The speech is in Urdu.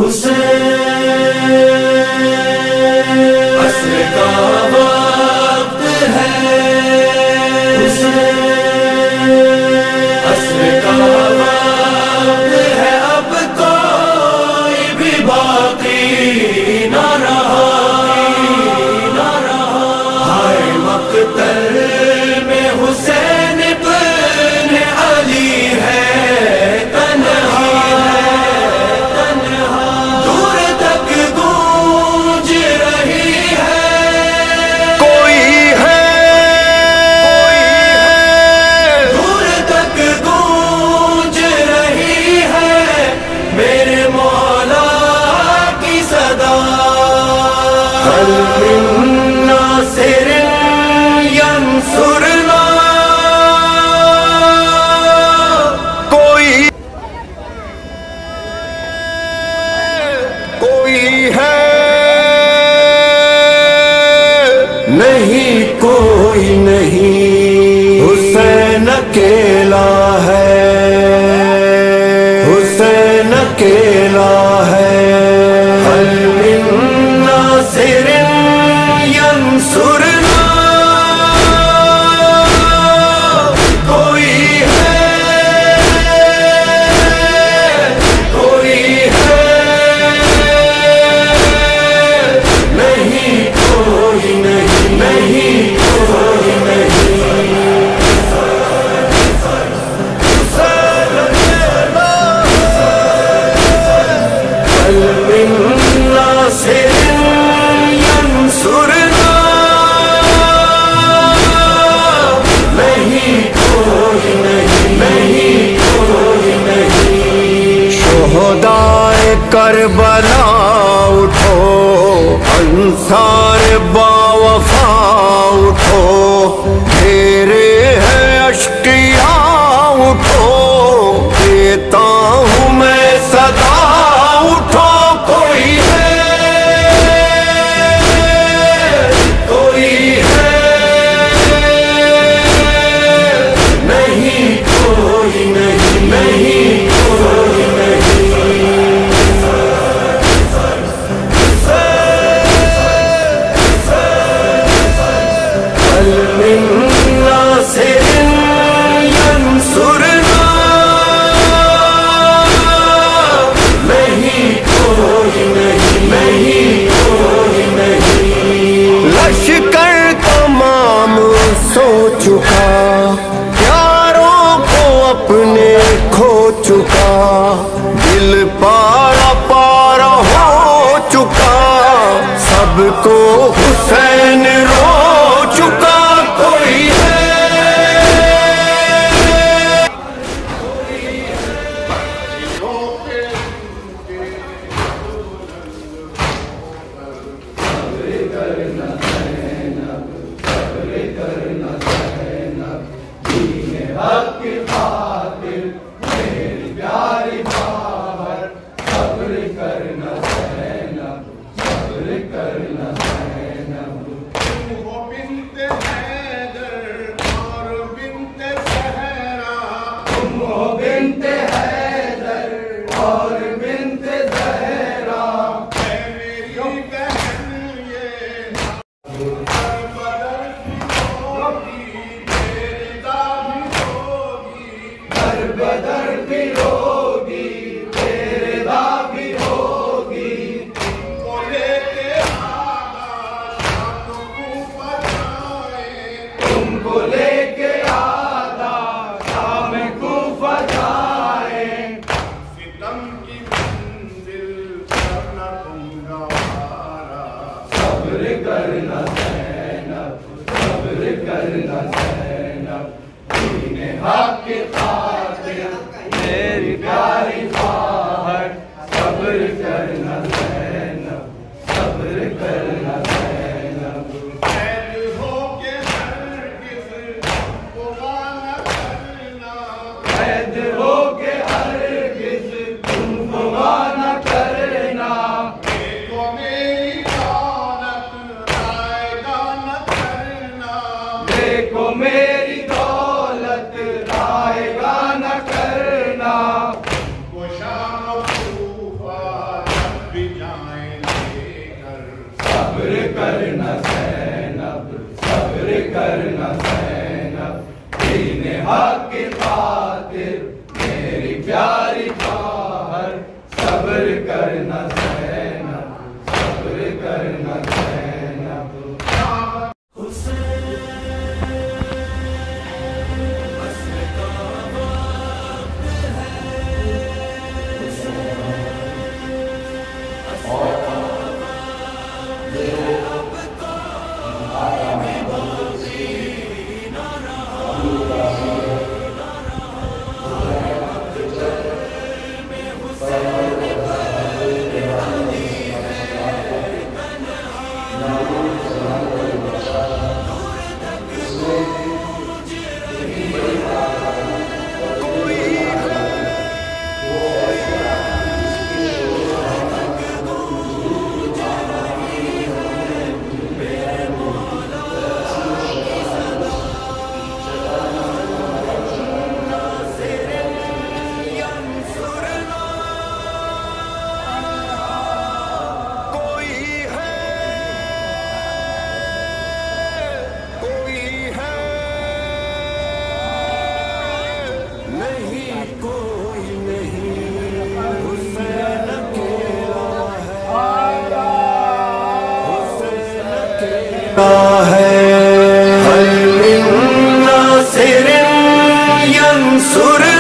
عصر کا وقت ہے، عصر کا وقت ہے، اب کوئی بھی باقی نہ رہا، ہائے مقتل میں حسین ابن علی ہے نہیں کوئی نہیں، حسین اکیلا ہے، حسین اکیلا ہے، هل من ناصر ینصرنا، کوئی ہے، کوئی ہے، نہیں کوئی نہیں، نہیں کوئی نہیں، هل من ناصر ینصرنا، نہیں کوئی نہیں، نہیں کوئی نہیں، شہدائے کربلا اٹھو، انصار باوفا اٹھو، تیرے ہے اشقیاء اٹھو، دیتا ہوں میں صدا اٹھو، کوئی ہے، کوئی ہے، نہیں کوئی نہیں، نہیں کوئی نہیں، هل من ناصر ینصرنا، نہیں کوئی نہیں، نہیں کوئی نہیں، لشکر تمام سو چکا، پیاروں کو اپنے کھو چکا، دل پارا پارا ہو چکا، سب کو حسین رو چکا، کوئی ہے، بھی جائیں گے گھر. صبر کرنا زینب، صبر کرنا زینب، دین حق کی خاطر میری پیاری خواہر. صبر کرنا زینب، صبر کرنا زینب. ہے حل من ناصر ینصر